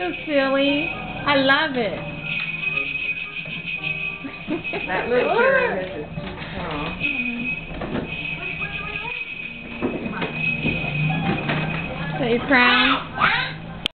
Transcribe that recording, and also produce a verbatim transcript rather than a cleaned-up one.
so silly. I love it. That little pyramid is too small. Is that your crown?